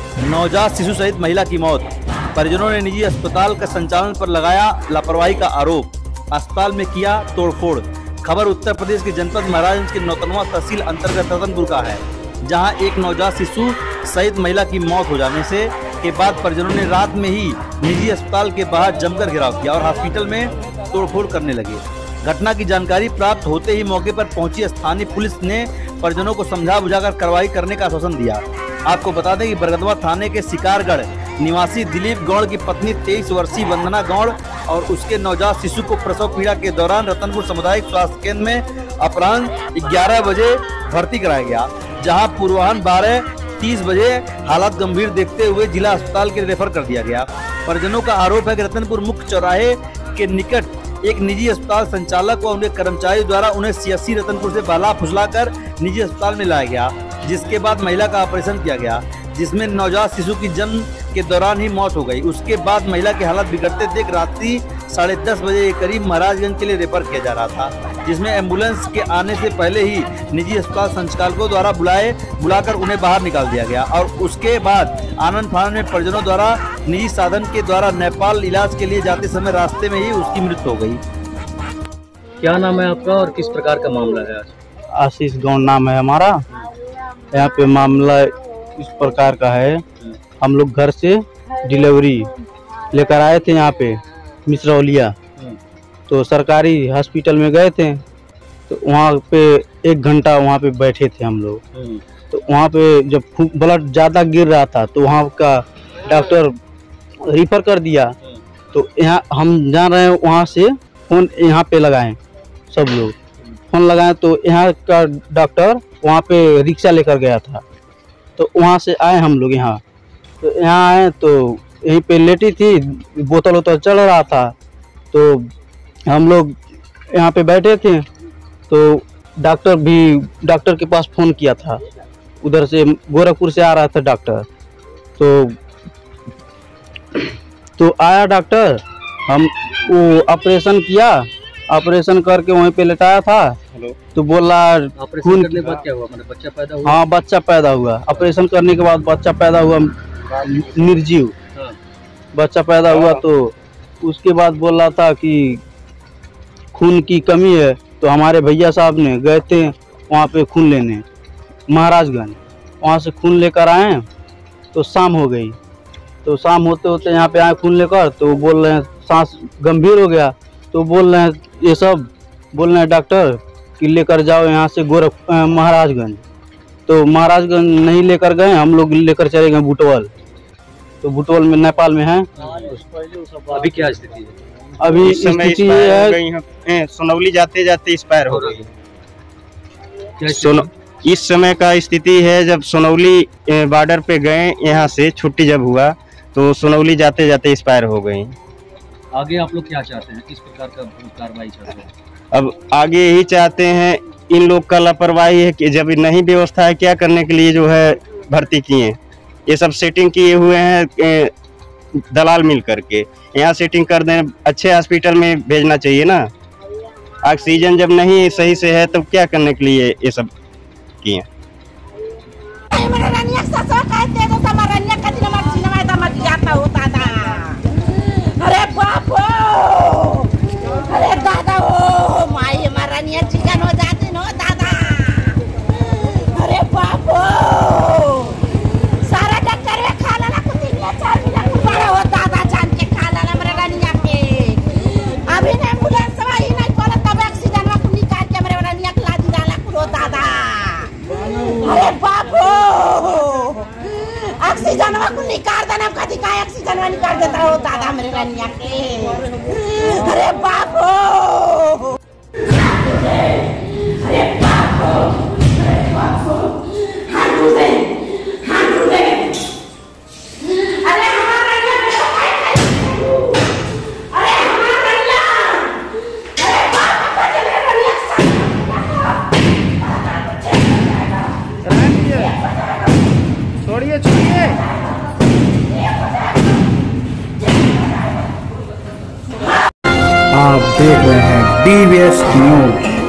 नवजात शिशु सहित महिला की मौत। परिजनों ने निजी अस्पताल का संचालन पर लगाया लापरवाही का आरोप। अस्पताल में किया तोड़फोड़। खबर उत्तर प्रदेश के जनपद महाराजगंज के नौतनवा तहसील अंतर्गत रतनपुर का है, जहां एक नवजात शिशु सहित महिला की मौत हो जाने के बाद परिजनों ने रात में ही निजी अस्पताल के बाहर जमकर घेराव किया और हॉस्पिटल में तोड़फोड़ करने लगे। घटना की जानकारी प्राप्त होते ही मौके पर पहुंची स्थानीय पुलिस ने परिजनों को समझा बुझाकर कार्रवाई करने का आश्वासन दिया। आपको बता दें कि बरगदवा थाने के शिकारगढ़ निवासी दिलीप गौड़ की पत्नी 23 वर्षीय वंदना गौड़ और उसके नवजात शिशु को प्रसव पीड़ा के दौरान रतनपुर सामुदायिक स्वास्थ्य केंद्र में अपराह्न 11 बजे भर्ती कराया गया, जहां पूर्वाह्न 12:30 बजे हालत गंभीर देखते हुए जिला अस्पताल के रेफर कर दिया गया। परिजनों का आरोप है कि रतनपुर मुख्य चौराहे के निकट एक निजी अस्पताल संचालक व उनके कर्मचारी द्वारा उन्हें सीएससी रतनपुर से बहला फुसलाकर निजी अस्पताल में लाया गया, जिसके बाद महिला का ऑपरेशन किया गया, जिसमें नवजात शिशु की जन्म के दौरान ही मौत हो गई। उसके बाद महिला की हालत बिगड़ते देख रात्रि 10:30 बजे के करीब महाराजगंज के लिए रेफर किया जा रहा था, जिसमें एम्बुलेंस के आने से पहले ही निजी अस्पताल संचालकों द्वारा बुलाकर उन्हें बाहर निकाल दिया गया और उसके बाद आनंद फानन में परिजनों द्वारा निजी साधन के द्वारा नेपाल इलाज के लिए जाते समय रास्ते में ही उसकी मृत्यु हो गई। क्या नाम है आपका और किस प्रकार का मामला है? आशीष गौड़ नाम है हमारा। यहाँ पे मामला इस प्रकार का है, हम लोग घर से डिलीवरी लेकर आए थे यहाँ पे मिश्रौलिया, तो सरकारी हॉस्पिटल में गए थे, तो वहाँ पे 1 घंटा वहाँ पे बैठे थे हम लोग। तो वहाँ पे जब ब्लड ज़्यादा गिर रहा था तो वहाँ का डॉक्टर रिफ़र कर दिया। तो यहाँ हम जा रहे हैं, वहाँ से फ़ोन यहाँ पे लगाएं, सब लोग फ़ोन लगाएं, तो यहाँ का डॉक्टर वहाँ पे रिक्शा लेकर गया था। तो वहाँ से आए हम लोग यहाँ, तो यहाँ आए तो यहीं पे लेटी थी, बोतल वोतल चल रहा था, तो हम लोग यहाँ पे बैठे थे। तो डॉक्टर के पास फ़ोन किया था, उधर से गोरखपुर से आ रहा था डॉक्टर। तो आया डॉक्टर, हम वो ऑपरेशन किया, ऑपरेशन करके वहीं पे लेटाया था। तो बोला ऑपरेशन करने के बाद क्या हुआ? मतलब बच्चा पैदा हुआ? हाँ, बच्चा पैदा हुआ। ऑपरेशन करने के बाद बच्चा पैदा हुआ, निर्जीव बच्चा पैदा हुआ। तो उसके बाद बोल रहा था कि खून की कमी है, तो हमारे भैया साहब ने गए थे वहाँ पे खून लेने महाराजगंज, वहाँ से खून लेकर आए। तो शाम हो गई, तो शाम होते होते यहाँ पे आए खून लेकर, तो बोल रहे हैं सांस गंभीर हो गया। तो बोल रहे हैं ये सब बोल रहे हैं डॉक्टर कि लेकर जाओ यहाँ से महाराजगंज। तो महाराजगंज नहीं लेकर गए, हम लोग लेकर चले गए बुटवल। तो बुटवल में नेपाल में है। अभी क्या स्थिति है? अभी स्थिति है सोनौली जाते जाते एक्सपायर हो गई। इस समय का स्थिति है, जब सोनौली बॉर्डर पे गए, यहाँ से छुट्टी जब हुआ तो सोनौली जाते जाते एक्सपायर हो गई। आगे आप लोग क्या चाहते हैं? किस प्रकार का कार्रवाई चाहते हैं? अब आगे यही चाहते हैं, इन लोग का लापरवाही है कि जब नहीं व्यवस्था है क्या करने के लिए जो है भर्ती किए, ये सब सेटिंग किए हुए हैं दलाल मिल करके। यहाँ सेटिंग कर दें, अच्छे हॉस्पिटल में भेजना चाहिए ना। ऑक्सीजन जब नहीं सही से है तो क्या करने के लिए ये सब किए। अरे बाप, अरे दादा, ओ माई महारानिया चिकन हो जाती नो दादा। अरे बाप, सारा डॉक्टर में खा लाना कुछ 4 मिनट बड़ा हो दादा, जान के खा लाना महारानिया के। अभी ने एम्बुलेंस सवाई नहीं कोला, तब ऑक्सीजन में कुछ निकाल के महारानिया के लादी डाला कुछ दादा। अरे बाप, ऑक्सीजन में कुछ निकाल देना, कभी का ऑक्सीजन में निकाल देता हो दादा मेरे रानिया के। अरे बाप, अरे बाप, अरे बाप, हाथ दे, अरे हमारा रानिया बेटा भाई, अरे हमारा रानिया, अरे बाप का मेरे रानिया छोड़िए छोड़िए। आप देख रहे हैं DBS न्यूज।